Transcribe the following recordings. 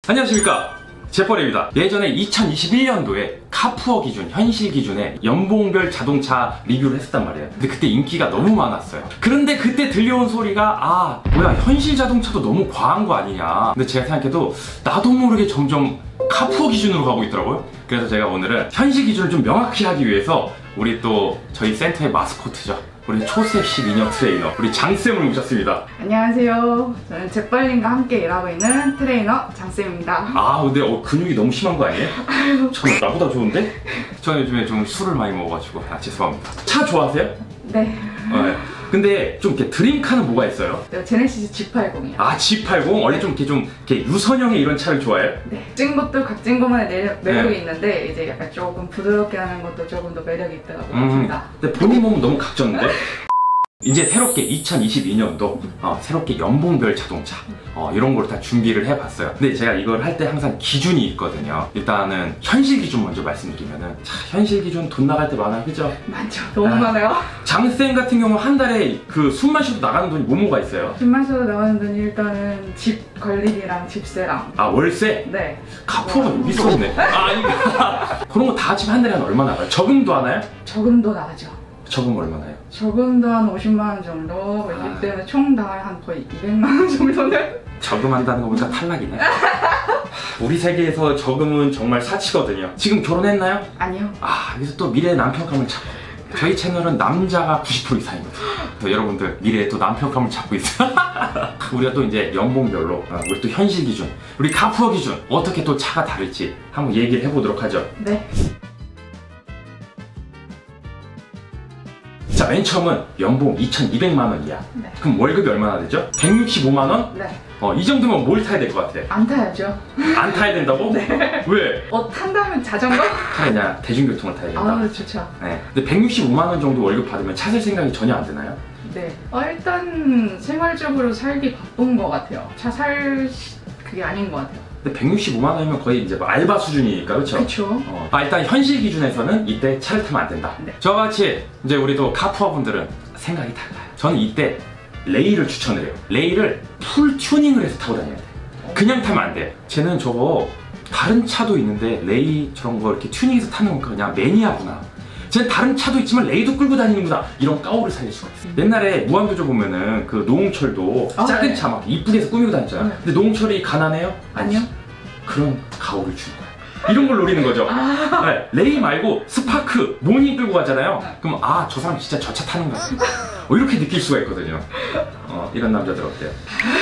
안녕하십니까, 제퍼레입니다. 예전에 2021년도에 카푸어 기준, 현실 기준에 연봉별 자동차 리뷰를 했었단 말이에요. 근데 그때 인기가 너무 많았어요. 그런데 그때 들려온 소리가 뭐야, 현실 자동차도 너무 과한 거 아니냐. 근데 제가 생각해도 나도 모르게 점점 카푸어 기준으로 가고 있더라고요. 그래서 제가 오늘은 현실 기준을 좀 명확히 하기 위해서 우리 또 저희 센터의 마스코트죠, 우리 초섹시 미녀 트레이너 우리 장쌤을 모셨습니다. 안녕하세요. 저는 잭벌린과 함께 일하고 있는 트레이너 장쌤입니다. 근데 근육이 너무 심한 거 아니에요? 참 나보다 좋은데? 저는 요즘에 좀 술을 많이 먹어가지고 죄송합니다. 차 좋아하세요? 네. 네. 근데 좀 이렇게 드림카는 뭐가 있어요? 제네시스 G80이요. G80? 원래 좀 이렇게 유선형의 이런 차를 좋아해요? 네. 찐 것도 각진 것만의 매력이 있는데 이제 약간 조금 부드럽게 하는 것도 조금 더 매력이 있다고 봅니다. 근데 본인 몸은 너무 각졌는데? 이제 새롭게 2022년도 새롭게 연봉별 자동차 이런 걸 다 준비를 해봤어요. 근데 제가 이걸 할 때 항상 기준이 있거든요. 일단은 현실 기준 먼저 말씀드리면은, 현실 기준 돈 나갈 때 많아요, 그죠? 많죠. 너무 많아요. 장쌤 같은 경우 한 달에 그 숨만 쉬어도 나가는 돈이 뭐가 있어요? 숨만 쉬어도 나가는 돈이 일단은 집 관리비랑 집세랑. 월세? 네. 카푸어가 여기 있었네. 그런 거 다 합치면 한 달에 한 얼마 나가요? 저금도 하나요? 저금도 나가죠. 저금 얼마나요? 저금도 한 50만 원 정도, 이때는 총 다 한 거의 200만 원 정도는? 저금한다는 거 보니까 탈락이네. 우리 세계에서 저금은 정말 사치거든요. 지금 결혼했나요? 아니요. 여기서 또 미래의 남편감을 찾고, 저희 채널은 남자가 90% 이상이거든요. 여러분들 미래에 또 남편감을 찾고 있어요. 우리가 또 이제 연봉별로 우리 또 현실 기준, 우리 카푸어 기준 어떻게 또 차가 다를지 한번 얘기를 해보도록 하죠. 네. 자, 맨 처음은 연봉 2,200만 원이야. 네. 그럼 월급이 얼마나 되죠? 165만 원? 네. 이 정도면 뭘 타야 될 것 같아? 안 타야죠. 안 타야 된다고? 네. 왜? 탄다면 자전거? 차라리 그냥 대중교통을 타야 된다. 좋죠. 네. 근데 165만 원 정도 월급 받으면 차 살 생각이 전혀 안 드나요? 네. 일단 생활적으로 살기 바쁜 것 같아요. 그게 아닌 것 같아요. 근데 165만 원이면 거의 이제 알바 수준이니까, 그렇죠? 그렇죠. 일단 현실 기준에서는 이때 차를 타면 안 된다. 네. 저같이 이제 우리도 카푸어 분들은 생각이 달라요. 저는 이때 레이를 추천을 해요. 레이를 풀 튜닝을 해서 타고 다녀야 돼. 그냥 타면 안 돼. 쟤는 저거 다른 차도 있는데 레이 저런 거 이렇게 튜닝해서 타는 거 그냥 매니아구나. 쟤는 다른 차도 있지만 레이도 끌고 다니는구나, 이런 까오를 살릴 수가 있어요. 옛날에 무한도전 보면은 그 노홍철도 작은 네. 차 막 이쁘게 해서 꾸미고 다녔잖아. 네. 근데 노홍철이 가난해요? 아니요. 그런 가오를 주는 거야. 이런 걸 노리는 거죠. 네, 레이 말고 스파크, 모닝 끌고 가잖아요. 그럼 저 사람 진짜 저 차 타는 거야. 이렇게 느낄 수가 있거든요. 이런 남자들 어때요?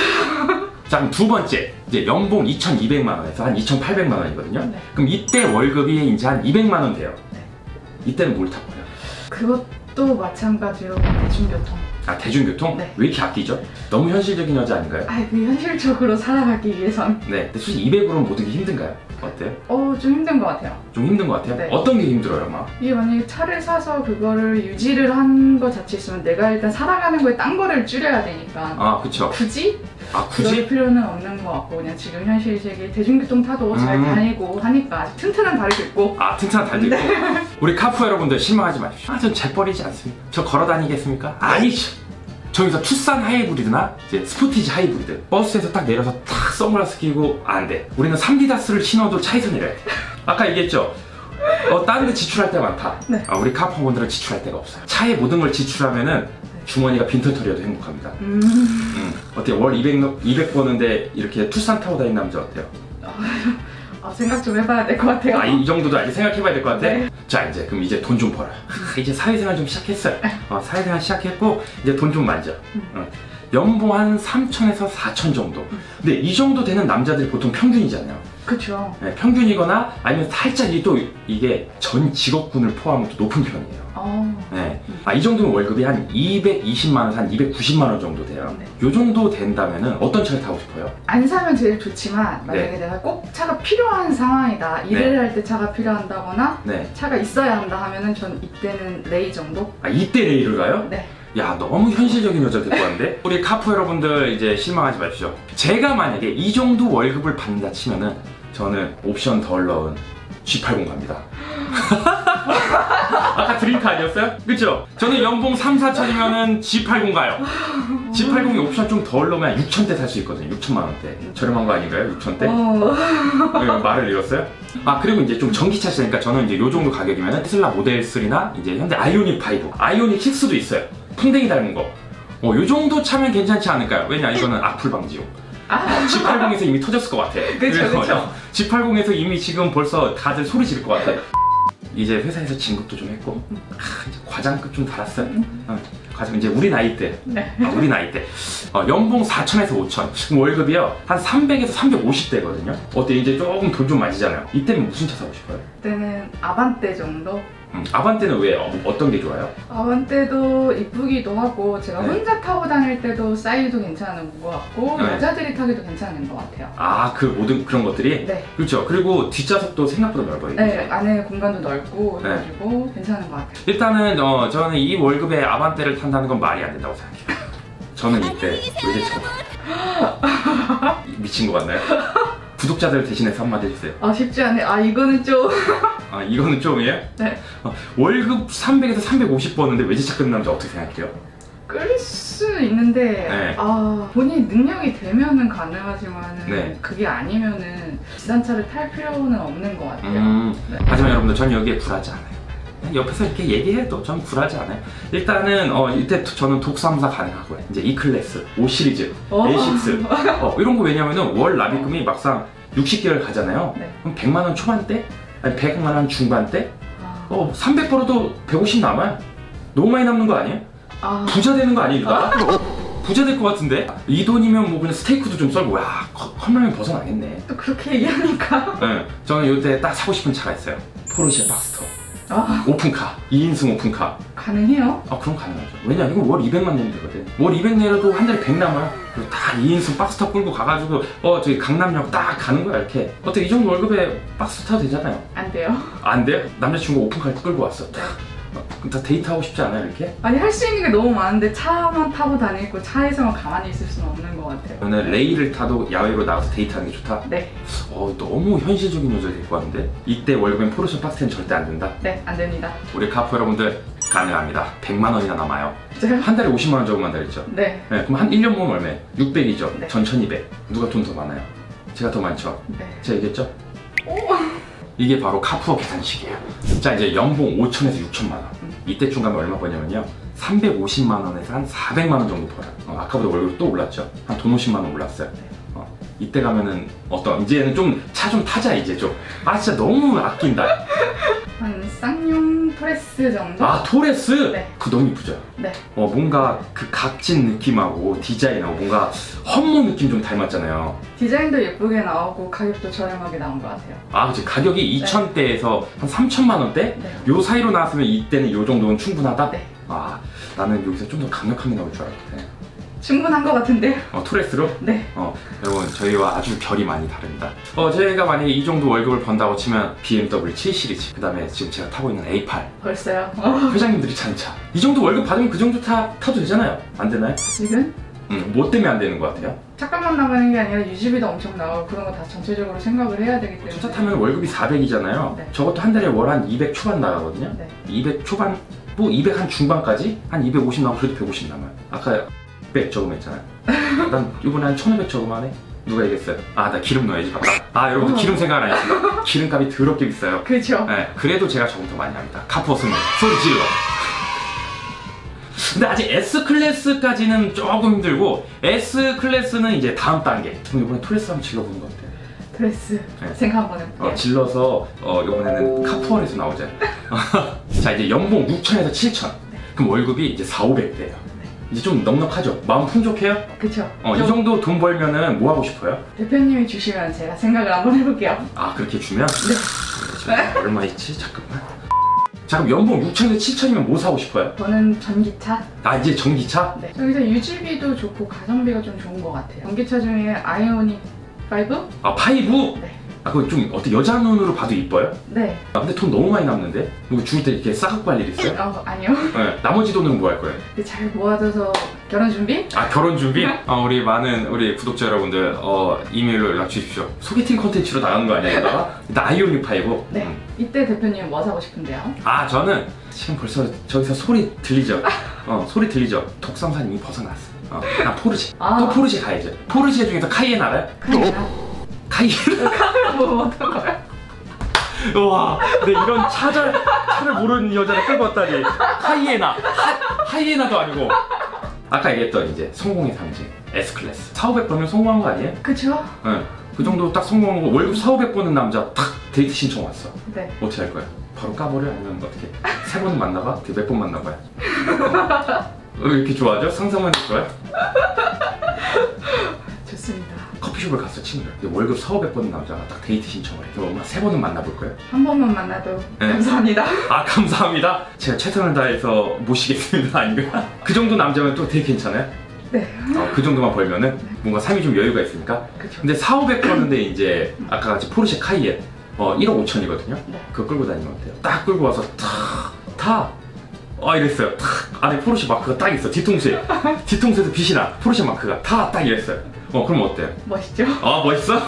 자, 그럼 두 번째, 이제 연봉 2,200만 원에서 한 2,800만 원이거든요. 네. 그럼 이때 월급이 이제 한 200만 원 돼요. 네. 이때는 뭘 타고요? 그것도 마찬가지로 대중교통. 대중교통? 네. 왜 이렇게 아끼죠? 너무 현실적인 여자 아닌가요? 그 현실적으로 살아가기 위해선. 네. 근데 솔직히 200으로는 모든 게 힘든가요? 어때요? 좀 힘든 것 같아요. 좀 힘든 것 같아요? 네. 어떤 게 힘들어요, 막? 이게 만약에 차를 사서 그거를 유지를 한 것 자체 있으면 내가 일단 살아가는 거에 딴 거를 줄여야 되니까. 그쵸. 굳이? 굳이? 그럴 필요는 없는 것 같고, 그냥 지금 현실 세계 대중교통 타도 잘 다니고 하니까 튼튼한 다리도 있고. 튼튼한 다리도 있고. 우리 카푸 여러분들 실망하지 마십시오. 전 재벌이지 않습니다. 저 걸어 다니겠습니까? 아니죠. 저기서 투싼 하이브리드나 이제 스포티지 하이브리드, 버스에서 딱 내려서 탁 선글라스 끼고 안 돼. 우리는 3디다스를 신어도 차에서 내려야 돼. 아까 얘기했죠? 다른 데 지출할 때가 많다. 네. 우리 카푸분들은 지출할 데가 없어요. 차에 모든 걸 지출하면은 주머니가 빈털털이어도 행복합니다. 어때요? 월 200 버는데 이렇게 투싼 타고 다니는 남자 어때요? 생각 좀 해봐야 될 것 같아요. 이 정도도 아직 생각해봐야 될 것 같아? 네. 자, 그럼 이제 돈 좀 벌어요. 이제 사회생활 좀 시작했어요. 사회생활 시작했고 이제 돈 좀 만져. 연봉 한 3천에서 4천 정도. 근데 이 정도 되는 남자들이 보통 평균이잖아요. 그쵸. 네, 평균이거나 아니면 살짝 이게 전 직업군을 포함해서 높은 편이에요. 네. 이 정도면 월급이 한 220만 원에서 한 290만 원 정도 돼요. 네. 요 정도 된다면은 어떤 차를 타고 싶어요? 안 사면 제일 좋지만, 만약에 네. 내가 꼭 차가 필요한 상황이다, 일을 네. 할 때 차가 필요한다거나 네. 차가 있어야 한다 하면은 전 이때는 레이 정도? 이때 레이를 가요? 네. 야, 너무 현실적인 여자 데리고 왔는데? 우리 카푸 여러분들 이제 실망하지 마십시오. 제가 만약에 이 정도 월급을 받는다 치면은 저는 옵션 덜 넣은 G80 갑니다. 아까 드림카 아니었어요? 그쵸? 저는 연봉 3, 4천이면은 G80 가요. G80이 옵션 좀 덜 넣으면 6천대 살 수 있거든요. 6천만 원대. 저렴한 거 아닌가요? 6천대? 네, 말을 잃었어요? 아, 그리고 이제 좀 전기차시니까 저는 이제 요 정도 가격이면 테슬라 모델 3나 이제 현대 아이오닉 5, 아이오닉 6도 있어요. 풍뎅이 닮은 거. 요 정도 차면 괜찮지 않을까요? 왜냐, 이거는 악플 방지용. G80에서 이미 터졌을 것 같아. 그쵸. G80에서 이미 지금 벌써 다들 소리 지를 것 같아. 이제 회사에서 진급도 좀 했고, 이제 과장급 좀 달았어요. 과장 이제 우리 나이 때, 네. 우리 나이 때 연봉 4천에서 5천, 지금 월급이요 한 300에서 350대거든요. 어때 이제 조금 돈 좀 맞이잖아요. 이때는 무슨 차 사고 싶어요? 그때는 아반떼 정도? 아반떼는 왜 어떤 게 좋아요? 아반떼도 이쁘기도 하고 제가 네. 혼자 타고 다닐 때도 사이즈도 괜찮은 것 같고 네. 여자들이 타기도 괜찮은 것 같아요. 아, 그 모든 그런 것들이? 네. 그렇죠. 그리고 뒷좌석도 생각보다 넓어요. 네, 안에 공간도 넓고 네. 그래가지고 괜찮은 것 같아요. 일단은 저는 이 월급에 아반떼를 탄다는 건 말이 안 된다고 생각해요. 저는 이때 외제차가 미친 것 같나요? 구독자들 대신해서 한마디 해주세요. 아 쉽지 않네. 아 이거는 좀 아, 이거는 좀이에요? 네. 월급 300에서 350 버는데 외제차 끊는 남자 어떻게 생각해요? 끌 수 있는데 네. 아 본인 능력이 되면은 가능하지만은 네. 그게 아니면은 비싼 차를 탈 필요는 없는 것 같아요. 네. 하지만 여러분들 전 여기에 굴하지 않아요. 그냥 옆에서 이렇게 얘기해도 전 굴하지 않아요. 일단은 이때 저는 독삼사 가능하고요. 이제 E클래스, 5시리즈, A6 이런 거 왜냐면은 월 납입금이 막상 60개월 가잖아요. 네. 그럼 100만 원 초반대? 아니 100만 원 중반대? 300 벌어도 150 남아요. 너무 많이 남는 거 아니에요? 부자 되는 거 아닙니까? 부자 될 것 같은데? 이 돈이면 뭐 그냥 스테이크도 좀 썰고, 야, 컵라면 벗어나겠네. 또 그렇게 얘기하니까 네, 저는 이때 딱 사고 싶은 차가 있어요. 포르쉐 박스터. 오픈카, 2인승 오픈카. 가능해요? 그럼 가능하죠. 왜냐, 이거 월 200만 내면 되거든. 월 200 내려도 한 달에 100 남아요. 그리고 다 2인승 박스터 끌고 가가지고, 저기 강남역 딱 가는 거야, 이렇게. 어때, 이 정도 월급에 박스 타도 되잖아요. 안 돼요. 안 돼요? 남자친구 오픈카 끌고 왔어. 네. 그럼 다 데이트하고 싶지 않아요, 이렇게? 아니 할 수 있는 게 너무 많은데 차만 타고 다니고 차에서만 가만히 있을 수는 없는 것 같아요. 저는 레이를 타도 야외로 나가서 데이트하는 게 좋다? 네. 너무 현실적인 여자 될 것 같은데? 이때 월급엔 포르쉐 박스텐 절대 안 된다? 네, 안 됩니다. 우리 카푸 여러분들 가능합니다. 100만 원이나 남아요. 진짜요? 한 달에 50만 원 적으면 달했죠? 네. 네, 그럼 한 1년 모으면 얼마예요? 600이죠? 네. 전 1200. 누가 돈 더 많아요? 제가 더 많죠? 네. 제가 얘기했죠? 이게 바로 카푸어 계산식이에요. 자, 이제 연봉 5천에서 6천만 원. 이때쯤 가면 얼마 버냐면요, 350만 원에서 한 400만 원 정도 벌어요. 아까보다 월급이 또 올랐죠? 한 돈 50만 원 올랐어요. 이때 가면은 이제는 좀 차 좀 타자, 이제 좀. 진짜 너무 아낀다. 한 쌍용 토레스 정도? 토레스? 네. 그거 너무 이쁘죠? 네. 뭔가 그 각진 느낌하고 디자인하고 뭔가 헛모 느낌 좀 닮았잖아요. 디자인도 예쁘게 나오고 가격도 저렴하게 나온 것 같아요. 그치. 가격이 2천대에서 한 3천만 원대? 네. 요 사이로 나왔으면 이때는 요 정도는 충분하다? 네. 나는 여기서 좀 더 강력하게 나올 줄 알았는데. 충분한 것 같은데요? 토레스로? 네. 여러분, 저희와 아주 결이 많이 다릅니다. 저희가 만약에 이 정도 월급을 번다고 치면 BMW 7 시리즈, 그 다음에 지금 제가 타고 있는 A8, 벌써요? 회장님들이 타는 차. 이 정도 월급 받으면 그 정도 타도 되잖아요. 안 되나요? 지금? 뭐 때문에 안 되는 것 같아요? 차값만 나가는 게 아니라 유지비도 엄청 나가고 그런 거 다 전체적으로 생각을 해야 되기 때문에. 저 차 타면 월급이 400이잖아요. 네. 저것도 한 달에 월 한 200 초반 나가거든요. 네. 200 초반, 200 한 중반까지 한 250 나오고 그래도 150 남아요. 아까 100 저금했잖아요. 난 이번에 한 1500 저금하네? 누가 얘기했어요? 나 기름 넣어야지. 여러분들 기름 생각 안 했습니다. 기름값이 더럽게 비싸요. 그렇죠. 네, 그래도 제가 저금 더 많이 합니다. 카푸어 승리, 소리 질러. 근데 아직 S클래스까지는 조금 힘들고, S클래스는 이제 다음 단계. 그럼 이번에 토레스 한번 질러보는 거 어때요? 드레스 네. 생각 한번 해볼게요. 질러서 이번에는 카푸어에서 나오죠. 자, 이제 연봉 6천에서 7천. 그럼 월급이 이제 4,500대예요. 이제 좀 넉넉하죠? 마음 풍족해요? 그쵸. 이 정도 돈 벌면은 뭐 하고 싶어요? 대표님이 주시면 제가 생각을 한번 해볼게요. 그렇게 주면? 네. 얼마 있지? 잠깐만. 자, 그럼 연봉 6천에서 7천이면 뭐 사고 싶어요? 저는 전기차. 이제 전기차? 네. 여기서 유지비도 좋고 가성비가 좀 좋은 것 같아요. 전기차 중에 아이오닉 5? 5? 네. 그거 좀 어떻게 여자 눈으로 봐도 이뻐요? 네. 근데 돈 너무 많이 남는데? 이거 죽을 때 이렇게 싸갖고 할 일 있어요? 아니요. 네. 나머지 돈은 뭐 할 거예요? 근데 잘 모아져서 결혼 준비? 아, 결혼 준비? 우리 많은 우리 구독자 여러분들 이메일로 연락 주십시오. 소개팅 콘텐츠로 나가는 거 아니야 이따가? 일단 아이오닉5. 네. 이때 대표님은 뭐 사고 싶은데요? 저는 지금 벌써 저기서 소리 들리죠? 소리 들리죠? 독성산 이미 벗어났어. 나 포르쉐. 또 포르쉐 가야죠. 포르쉐 중에서 카이엔 알아요? 카이엔? 뭐 어떤 거요? 와, 내 이런 차를 모르는 여자를 끌고 왔다니. 하이에나도 아니고. 아까 얘기했던 이제 성공의 상징 S클래스. 4,500번은 성공한 거 아니에요? 그쵸? 네. 그 정도 딱 성공한 거. 월급 4,500번은 남자 탁 데이트 신청 왔어. 네. 어떻게 할 거야? 바로 까버려? 아니면 어떻게? 3번 만나봐? 몇 번 만나봐요? 왜 이렇게 좋아하죠? 상상만 해도 좋아요? 좋습니다. 커피숍을 갔어 친구들. 근데 월급 4,500번 남자가 딱 데이트 신청을 해. 그럼 엄마 3번은 만나볼 거예요? 한 번만 만나도 네. 감사합니다. 감사합니다. 제가 최선을 다해서 모시겠습니다. 아니면 그 정도 남자면 또 되게 괜찮아요? 네. 그 정도만 벌면은 뭔가 삶이 좀 여유가 있으니까. 그쵸. 근데 4,500번인데 이제 아까 같이 포르쉐 카이엔 1억 5천이거든요. 네. 그거 끌고 다니면 어때요? 딱 끌고 와서 타 이랬어요. 탁 안에 포르쉐 마크가 딱 있어. 뒤통수에서 빛이 나. 포르쉐 마크가 딱 이랬어요. 그럼 어때요? 멋있죠? 멋있어?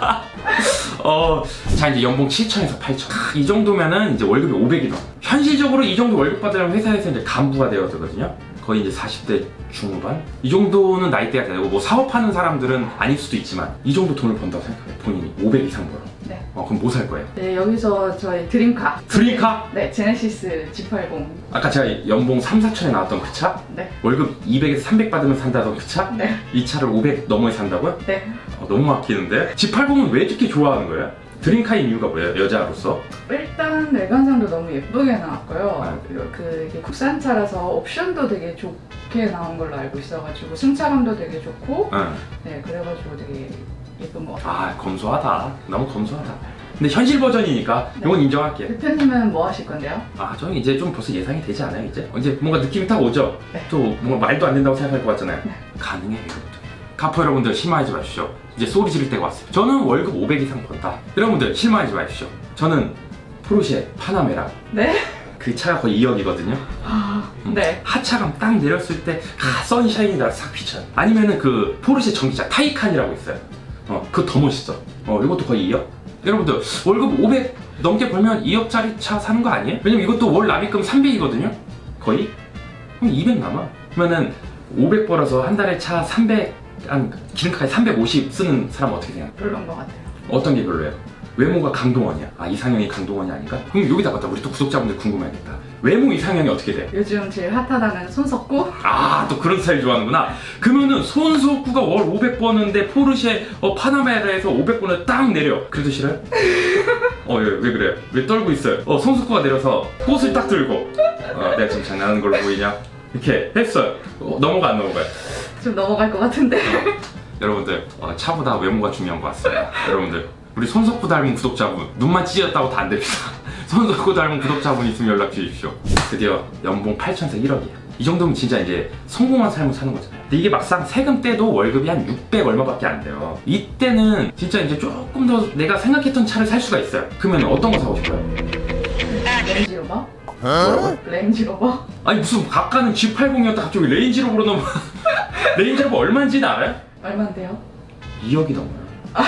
자 이제 연봉 7천에서 8천. 이 정도면은 이제 월급이 500이 넘어. 현실적으로 이 정도 월급 받으려면 회사에서 이제 간부가 되어야 되거든요. 거의 이제 40대 중후반? 이 정도는 나이대가 되고 뭐 사업하는 사람들은 아닐 수도 있지만 이 정도 돈을 번다고 생각해요. 본인이 500 이상 벌어. 네. 그럼 뭐 살 거예요? 네, 여기서 저희 드림카. 드림카? 네, 제네시스 G80. 아까 제가 연봉 3, 4천에 나왔던 그 차? 네. 월급 200에서 300 받으면 산다던 그 차? 네. 이 차를 500 넘어에 산다고요? 네. 너무 막히는데? G80은 왜 이렇게 좋아하는 거예요? 드림카인 이유가 뭐예요? 여자로서? 일단 외관상도 너무 예쁘게 나왔고요. 아. 그리고 이게 국산차라서 옵션도 되게 좋게 나온 걸로 알고 있어가지고 승차감도 되게 좋고, 네, 그래가지고 되게 예쁜 것 같아요. 검소하다. 너무 검소하다. 근데 현실 버전이니까 이건 인정할게요. 대표님은 뭐 하실 건데요? 저는 이제 좀 벌써 예상이 되지 않아요? 이제 뭔가 느낌이 딱 오죠? 네. 또 뭔가 말도 안 된다고 생각할 것 같잖아요. 네. 가능해요, 이것도. 카푸 여러분들 실망하지 마십시오. 이제 소리 지를 때가 왔어요. 저는 월급 500 이상 번다. 여러분들 실망하지 마십시오. 저는 포르쉐 파나메라. 네? 그 차가 거의 2억이거든요. 네. 하차감 딱 내렸을 때 선샤인이 싹 비쳐요. 아니면은 그 포르쉐 전기차 타이칸이라고 있어요. 그거 더 멋있어. 이것도 거의 2억. 여러분들 월급 500 넘게 벌면 2억짜리 차 사는 거 아니에요? 왜냐면 이것도 월 납입금 300이거든요. 거의? 그럼 200 남아. 그러면은 500 벌어서 한 달에 차 300, 한 기름값에 350 쓰는 사람 어떻게 생각해요? 별론 것 같아요. 어떤 게 별로예요? 외모가 강동원이야. 이상형이 강동원이 아닌가? 그럼 여기다 갖다 우리 또 구독자분들 궁금해하겠다. 외모 이상형이 어떻게 돼? 요즘 제일 핫하다는 손석구? 또 그런 스타일 좋아하는구나. 그러면은 손석구가 월 500 버는데 포르쉐 파나메라에서 500번을 딱 내려. 그래도 싫어요? 왜 그래요? 왜 떨고 있어요? 손석구가 내려서 꽃을 딱 들고 내가 지금 장난하는 걸로 보이냐? 이렇게 했어요. 넘어가 안 넘어가요? 좀 넘어갈 것 같은데. 여러분들 차보다 외모가 중요한 것 같습니다. 여러분들 우리 손석구 닮은 구독자분 눈만 찢었다고 다 안 됩니다. 손석구 닮은 구독자분 있으면 연락 주십시오. 드디어 연봉 8천에서 1억이에요. 이 정도면 진짜 이제 성공한 삶을 사는 거잖아요. 근데 이게 막상 세금 떼도 월급이 한 600 얼마밖에 안 돼요. 이때는 진짜 이제 조금 더 내가 생각했던 차를 살 수가 있어요. 그러면 어떤 거 사고 싶어요? 렌지로버? 뭐라고요? 렌지로버? 아니 무슨 가까는 G80이었다 갑자기 레인지로버로 넘어. 레인지로버 얼마인지는 알아요? 얼만데요? 2억이 넘어요.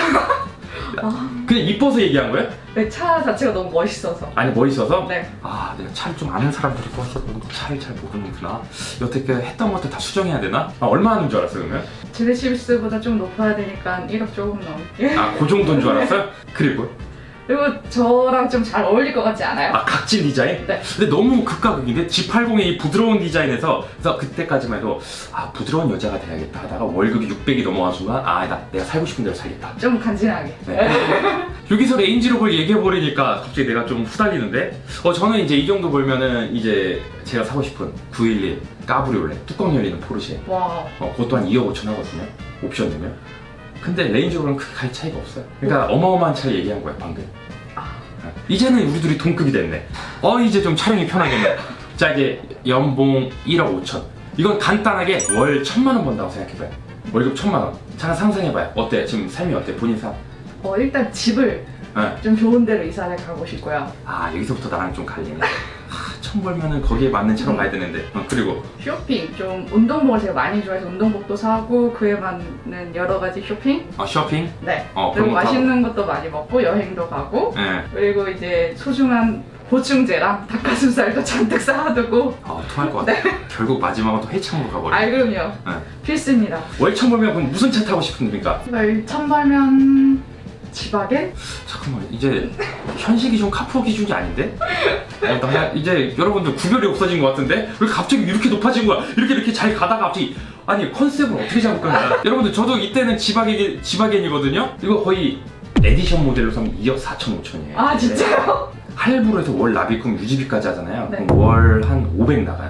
그냥 이뻐서 얘기한 거예요? 네, 차 자체가 너무 멋있어서. 아니 멋있어서? 네. 내가 차를 좀 아는 사람들이 꿔서 차를 잘 모르는구나. 여태껏 했던 것들 다 수정해야 되나? 얼마 하는 줄 알았어 그러면? 제네시스보다 좀 높아야 되니까 1억 조금 넘게. 그 정도인 줄 알았어요? 그리고 저랑 좀 잘 어울릴 것 같지 않아요? 각진 디자인? 네. 근데 너무 극과 극인데 G80의 이 부드러운 디자인에서 그래서 그때까지만 해도 부드러운 여자가 돼야겠다 하다가 월급이 600이 넘어간 순간 내가 살고 싶은 대로 살겠다. 좀 간지나게. 네. 여기서 레인지로버를 얘기해버리니까 갑자기 내가 좀 후달리는데 저는 이제 이 정도 벌면은 이제 제가 사고 싶은 911 까브리올레 뚜껑 열리는 포르쉐. 와. 그것도 한 2억 5천 하거든요. 옵션 되면. 근데 레인지로버는 크게 갈 차이가 없어요. 그러니까 어마어마한 차를 얘기한 거야 방금. 이제는 우리 둘이 동급이 됐네. 이제 좀 촬영이 편하겠네. 자 이제 연봉 1억 5천. 이건 간단하게 월 1,000만 원 번다고 생각해봐요. 월급 1,000만 원. 잠깐 상상해봐요. 어때? 지금 삶이 어때? 본인 삶? 일단 집을 좀 좋은 데로 이사를 가고 싶고요. 여기서부터 나랑 좀 갈리네. 5천 벌면은 거기에 맞는 차로 가야 되는데. 그리고 쇼핑, 좀 운동복을 제가 많이 좋아해서 운동복도 사고 그에 맞는 여러 가지 쇼핑. 쇼핑? 네. 그런 그리고 것도 맛있는 것도 많이 먹고 여행도 가고. 네. 그리고 이제 소중한 보충제랑 닭가슴살도 잔뜩 쌓아두고. 토할 것 같아요. 결국 마지막은 또 해창으로 가버려요. 아이 그럼요. 필수입니다. 월천 벌면 그럼 무슨 차 타고 싶습니까? 월천 벌면 지바겐? 잠깐만, 이제 현실 기준 카푸어 기준이 아닌데? 나 이제 여러분들 구별이 없어진 것 같은데? 왜 갑자기 이렇게 높아진 거야? 이렇게 잘 가다가 갑자기 아니 컨셉을 어떻게 잡을 거야? 여러분들 저도 이때는 지바겐이거든요? 이거 거의 에디션 모델로 사면 2억 4천 5천이에요. 아 진짜요? 할부로 해서 월 납입금 유지비까지 하잖아요. 네. 그럼 월 한 500 나가요.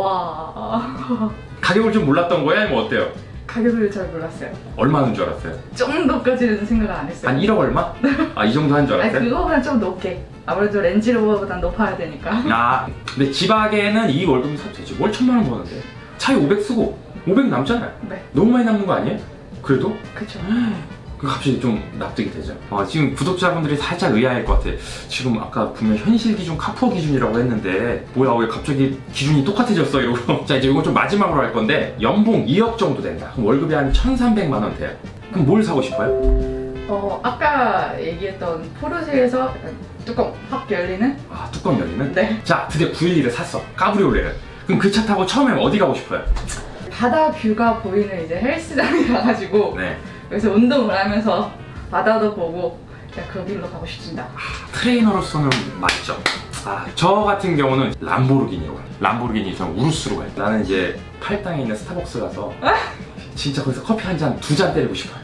와. 가격을 좀 몰랐던 거야? 아니면 어때요? 가격을 잘 몰랐어요. 얼마 하는 줄 알았어요? 정도까지는 생각을 안 했어요. 한 1억 얼마? 이 정도 하는 줄 아니 알았어요? 그거보다 좀 높게. 아무래도 렌즈로버보단 높아야 되니까. 근데 지바겐은 이 월급이 사도 되지. 월 1,000만 원 버는데 차에 500 쓰고 500 남잖아요. 네. 너무 많이 남는 거 아니에요? 그래도? 그쵸. 갑자기 좀 납득이 되죠. 지금 구독자분들이 살짝 의아할 것 같아. 지금 아까 분명 현실 기준, 카푸어 기준이라고 했는데 뭐야 왜 갑자기 기준이 똑같아졌어 이러고. 자 이제 이건 좀 마지막으로 할 건데 연봉 2억 정도 된다. 그럼 월급이 한 1,300만 원 돼요. 그럼 뭘 사고 싶어요? 아까 얘기했던 포르쉐에서 약간 뚜껑 확 열리는? 뚜껑 열리는? 네. 자 드디어 911을 샀어. 까브리올레를. 그럼 그 차 타고 처음에 어디 가고 싶어요? 바다 뷰가 보이는 이제 헬스장에 가가지고 네. 여기서 운동을 하면서 바다도 보고 그냥 그 길로 가고 싶습니다. 트레이너로서는 맞죠. 저 같은 경우는 람보르기니로 가요. 람보르기니 저는 우루스로 가요. 나는 이제 팔당에 있는 스타벅스 가서 진짜 거기서 커피 한 잔, 2잔 때리고 싶어요.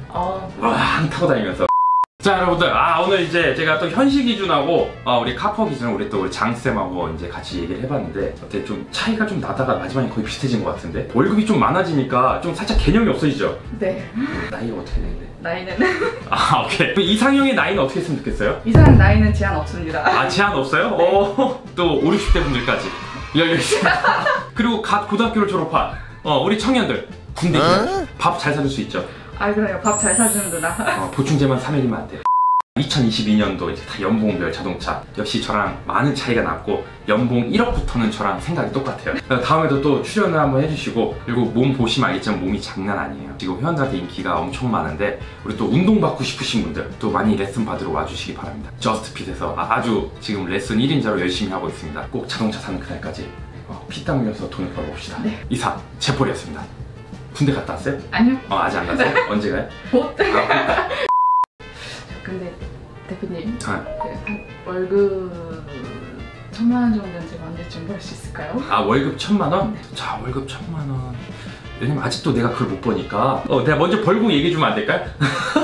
왕 타고 다니면서. 자 여러분들, 오늘 이제 제가 또 현실 기준하고 우리 카푸어 기준을 우리 장쌤하고 이제 같이 얘기를 해봤는데 어때 좀 차이가 좀 나다가 마지막에 거의 비슷해진 것 같은데 월급이 좀 많아지니까 좀 살짝 개념이 없어지죠? 네. 나이가 어떻게 되는데? 나이는? 오케이. 이상형의 나이는 어떻게 했으면 좋겠어요? 이상 나이는 제한 없습니다. 제한 없어요? 네. 또 5, 60대 분들까지 열려있습니다. 그리고 갓 고등학교를 졸업한 우리 청년들 군대 밥 잘 사줄 수 있죠? 그래요. 밥 잘 사주는 누나. 보충제만 3일이면 안 돼요. 2022년도 이제 다 연봉별 자동차 역시 저랑 많은 차이가 났고 연봉 1억부터는 저랑 생각이 똑같아요. 다음에도 또 출연을 한번 해주시고 그리고 몸 보시면 알겠지만 몸이 장난 아니에요. 지금 회원들한테 인기가 엄청 많은데 우리 또 운동 받고 싶으신 분들 또 많이 레슨 받으러 와주시기 바랍니다. 저스트핏에서 아주 지금 레슨 1인자로 열심히 하고 있습니다. 꼭 자동차 사는 그날까지 피땀 흘려서 돈을 벌어봅시다. 네. 이상 제폴이었습니다. 군대 갔다 왔어요? 아니요. 아직 안 갔어요? 언제 가요? 곧. 근데 대표님 한 월급 1,000만 원 정도는 제가 언제쯤 벌 수 있을까요? 월급 1,000만 원? 네. 자 월급 1,000만 원. 왜냐면 아직도 내가 그걸 못 버니까 내가 먼저 벌고 얘기해 주면 안 될까요?